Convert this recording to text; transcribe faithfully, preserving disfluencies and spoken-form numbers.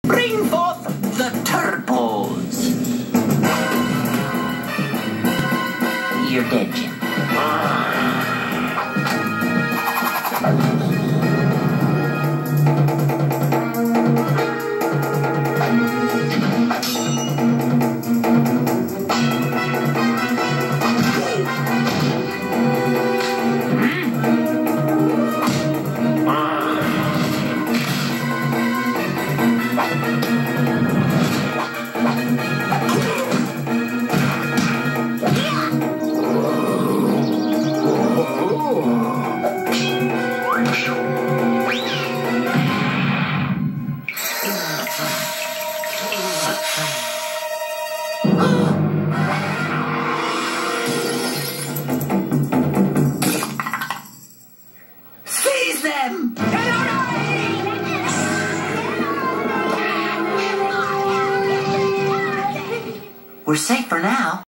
Bring forth the turtles. You're dead, Jim. Seize them! We're safe for now.